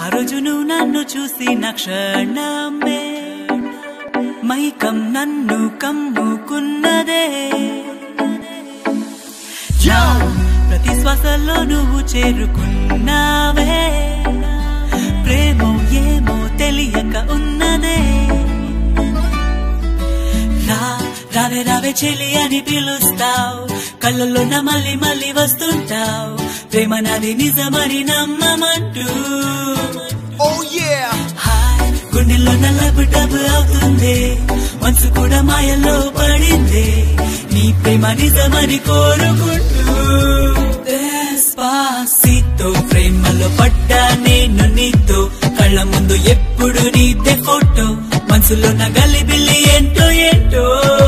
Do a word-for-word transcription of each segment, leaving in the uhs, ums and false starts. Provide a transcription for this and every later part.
రోజు నువ్వు నన్ను చూసిన క్షణమే మైకం నన్ను కమ్ముకున్నదే ప్రతి శ్వాసలో నువ్వు చేరుకున్నావే ప్రేమో ఏమో తెలియక ఉన్నదే రా రావే రావే చెలి అని పిలుస్తావు కళ్ళల్లో నా మళ్ళీ మళ్ళీ వస్తుంటావు ప్రేమ నాది నిజమని నమ్మమంటూ హాయ్ గుండెల్లో నల్లబు డబ్బు అవుతుంది మనసు కూడా మాయల్లో పడింది నీ ప్రేమ నిజమని కోరుకుంటూ Despacito ప్రేమలో పడ్డా నేను నీతో కళ్ళ ముందు ఎప్పుడు నీదే ఫోటో మనసులో నా గలిబిల్లి ఏంటో ఏంటో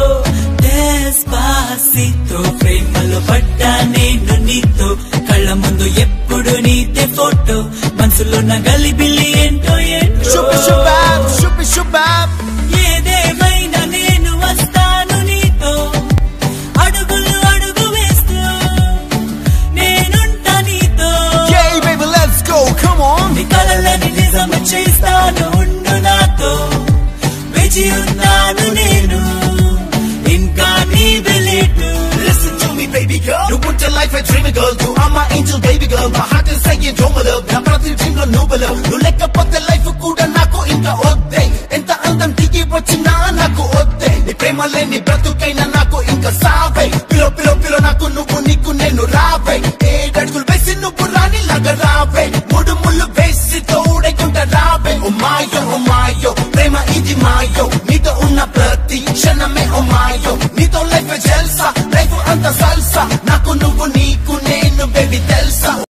Despacito ప్రేమలో పడ్డా నేను నీతో కళ్ళ ముందు ఎప్పుడు నీదే ఫోటో మనసులో నా గలిబిల్లి ఏంటో ఏంటో ఏదేమైనా నేను వస్తాను నీతో అడుగులు అడుగు వేస్తూ నేనుంటా నీతో నీ కలలని నిజం చేస్తాను ఉండు నాతో వేచి ఉన్నాను నేను ఇంకా నీ వెలిటు Listen to me baby girl You put your life a dream girl You are my angel baby girl My heart is saying you're my love Na prati dream lo నువ్వు love నువ్వు లేకపోతే లైఫ్ కూడా నాకు ఇంకా వద్దే ఎంత అందం దిగి వచ్చినా నాకు వద్దే నీ ప్రేమ లేని బ్రతుకైనా నాకు ఇంకా సావే పిలో పిలో పిలో నాకు నువ్వు నీకు నేను రావే ఏడడుగులు వేసి నువ్వు రాని లాగా రావే